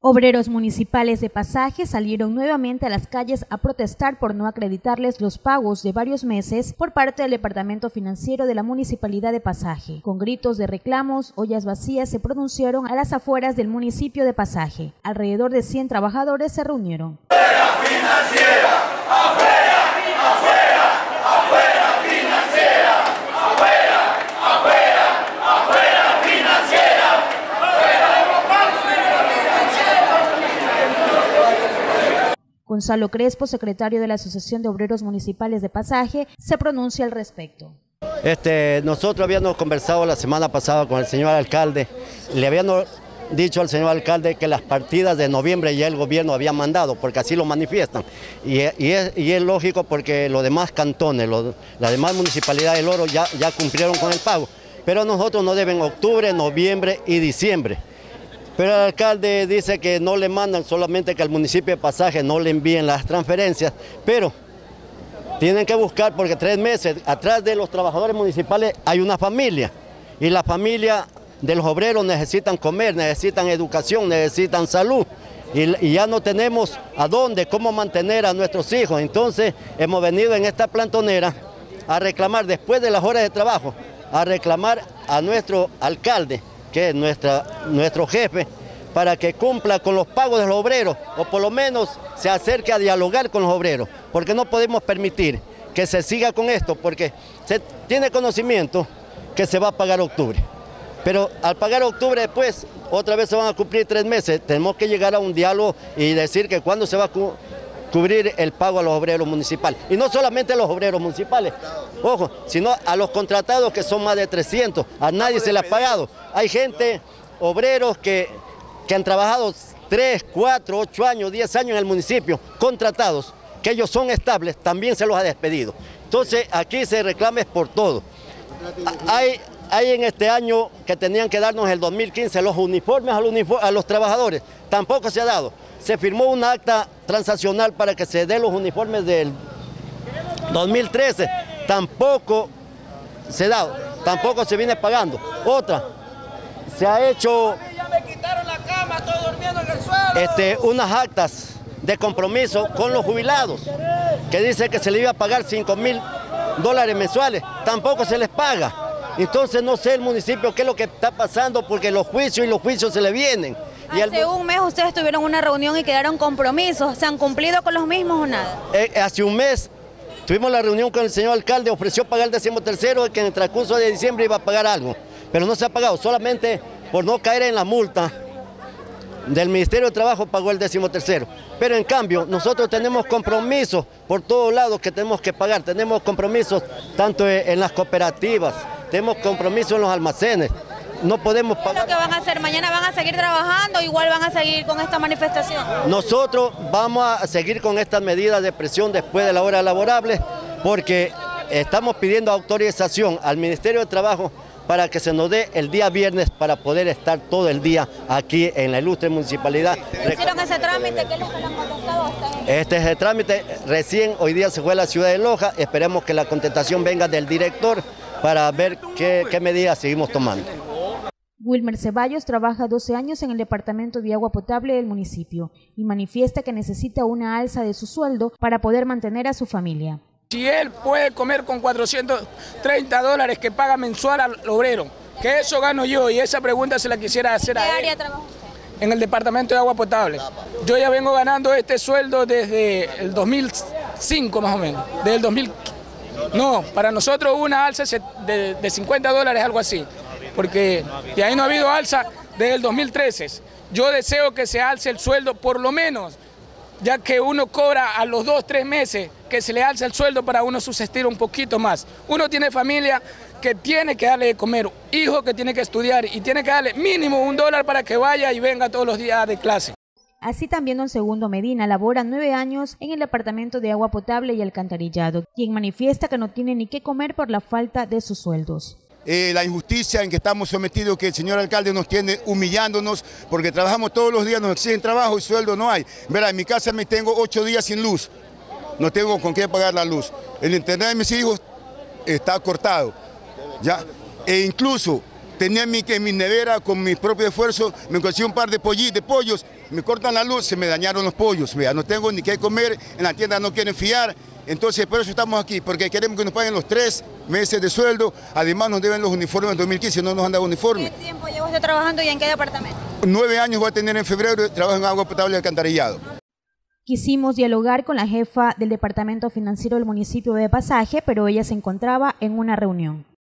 Obreros municipales de Pasaje salieron nuevamente a las calles a protestar por no acreditarles los pagos de varios meses por parte del Departamento Financiero de la Municipalidad de Pasaje. Con gritos de reclamos, ollas vacías se pronunciaron a las afueras del municipio de Pasaje. Alrededor de 100 trabajadores se reunieron. ¡Afuera financiera! ¡Afuera! ¡Afuera! ¡Afuera financiera! ¡Afuera! ¡Afuera! ¡Afuera financiera! Gonzalo Crespo, secretario de la Asociación de Obreros Municipales de Pasaje, se pronuncia al respecto. Nosotros habíamos conversado la semana pasada con el señor alcalde, le habíamos dicho al señor alcalde que las partidas de noviembre ya el gobierno había mandado, porque así lo manifiestan, y es lógico porque los demás cantones, las demás municipalidades del Oro ya cumplieron con el pago, pero nosotros nos deben octubre, noviembre y diciembre. Pero el alcalde dice que no le mandan, solamente que al municipio de Pasaje no le envíen las transferencias, pero tienen que buscar porque 3 meses atrás de los trabajadores municipales hay una familia, y la familia de los obreros necesitan comer, necesitan educación, necesitan salud, y ya no tenemos a dónde, cómo mantener a nuestros hijos. Entonces hemos venido en esta plantonera a reclamar, después de las horas de trabajo, a reclamar a nuestro alcalde, que es nuestro jefe, para que cumpla con los pagos de los obreros, o por lo menos se acerque a dialogar con los obreros, porque no podemos permitir que se siga con esto, porque se tiene conocimiento que se va a pagar octubre, pero al pagar octubre después, otra vez se van a cumplir 3 meses, tenemos que llegar a un diálogo y decir que cuándo se va a cubrir el pago a los obreros municipales, y no solamente a los obreros municipales, ojo, sino a los contratados, que son más de 300, a nadie se les ha pagado. Hay gente, obreros que han trabajado 3, 4, 8 años, 10 años en el municipio, contratados, que ellos son estables, también se los ha despedido. Entonces aquí se reclama por todo. Hay en este año que tenían que darnos el 2015 los uniformes a los trabajadores, tampoco se ha dado. Se firmó un acta transaccional para que se den los uniformes del 2013, tampoco se ha dado, tampoco se viene pagando. Otra, se ha hecho unas actas de compromiso con los jubilados, que dice que se le iba a pagar $5.000 mensuales, tampoco se les paga. Entonces no sé el municipio qué es lo que está pasando, porque los juicios se le vienen. Hace un mes ustedes tuvieron una reunión y quedaron compromisos, ¿se han cumplido con los mismos o nada? Hace un mes tuvimos la reunión con el señor alcalde, ofreció pagar el 13º, que en el transcurso de diciembre iba a pagar algo, pero no se ha pagado, solamente por no caer en la multa del Ministerio de Trabajo pagó el 13º. Pero en cambio nosotros tenemos compromisos por todos lados que tenemos que pagar, tenemos compromisos tanto en las cooperativas, tenemos compromisos en los almacenes. No podemos pagar. ¿Qué es lo que van a hacer? ¿Mañana van a seguir trabajando o igual van a seguir con esta manifestación? Nosotros vamos a seguir con estas medidas de presión después de la hora laborable, porque estamos pidiendo autorización al Ministerio de Trabajo para que se nos dé el día viernes para poder estar todo el día aquí en la ilustre municipalidad. ¿Hicieron ese trámite? ¿Qué es lo que le han contestado hasta ahora? Este es el trámite, recién hoy día se fue a la ciudad de Loja, esperemos que la contestación venga del director para ver qué medidas seguimos tomando. Wilmer Ceballos trabaja 12 años en el Departamento de Agua Potable del municipio y manifiesta que necesita una alza de su sueldo para poder mantener a su familia. Si él puede comer con $430 que paga mensual al obrero, que eso gano yo, y esa pregunta se la quisiera hacer a él. ¿En qué área trabaja usted? En el Departamento de Agua Potable. Yo ya vengo ganando este sueldo desde el 2005 más o menos, desde el 2000. No, para nosotros hubo una alza de $50, algo así, porque de ahí no ha habido alza desde el 2013. Yo deseo que se alce el sueldo por lo menos, ya que uno cobra a los 2, 3 meses, que se le alce el sueldo para uno subsistir un poquito más. Uno tiene familia que tiene que darle de comer, hijo que tiene que estudiar y tiene que darle mínimo $1 para que vaya y venga todos los días de clase. Así también don Segundo Medina labora 9 años en el Departamento de Agua Potable y Alcantarillado, quien manifiesta que no tiene ni qué comer por la falta de sus sueldos. La injusticia en que estamos sometidos, que el señor alcalde nos tiene humillándonos, porque trabajamos todos los días, nos exigen trabajo y sueldo no hay. Verá, en mi casa me tengo 8 días sin luz, no tengo con qué pagar la luz. El internet de mis hijos está cortado, ¿ya? E incluso tenía en mi nevera con mi propio esfuerzo, me conseguí un par de pollos, me cortan la luz, se me dañaron los pollos, vea, no tengo ni qué comer, en la tienda no quieren fiar, entonces por eso estamos aquí, porque queremos que nos paguen los 3 meses de sueldo, además nos deben los uniformes en 2015, no nos han dado uniformes. ¿Qué tiempo lleva usted trabajando y en qué departamento? 9 años voy a tener en febrero, trabajo en agua potable y alcantarillado. Quisimos dialogar con la jefa del Departamento Financiero del municipio de Pasaje, pero ella se encontraba en una reunión.